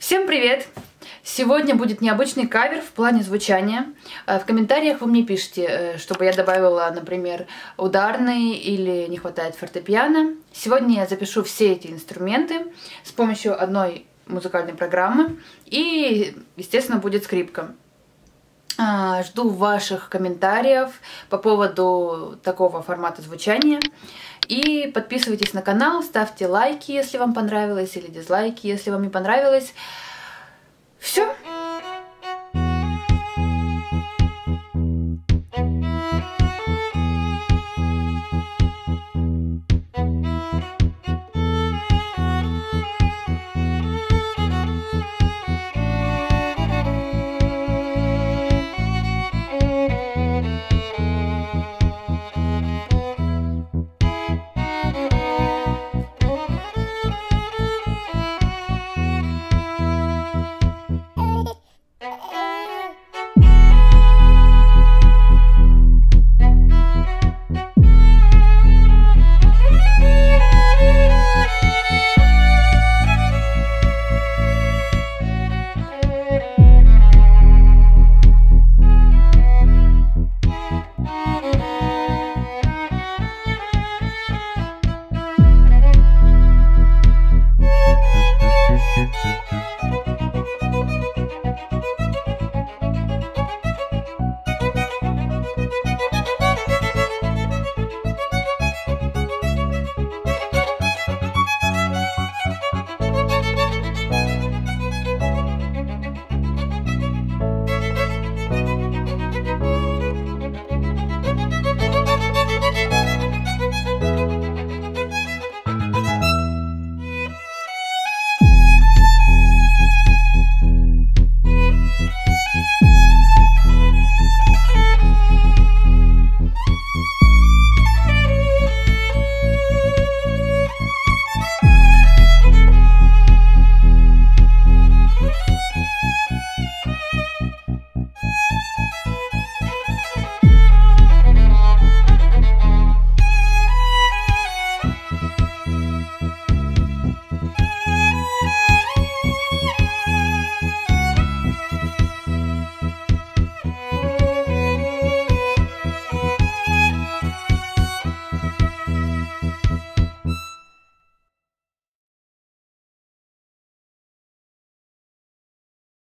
Всем привет! Сегодня будет необычный кавер в плане звучания. В комментариях вы мне пишите, чтобы я добавила, например, ударный или не хватает фортепиано. Сегодня я запишу все эти инструменты с помощью одной музыкальной программы и, естественно, будет скрипка. Жду ваших комментариев по поводу такого формата звучания. И подписывайтесь на канал, ставьте лайки, если вам понравилось, или дизлайки, если вам не понравилось. Все.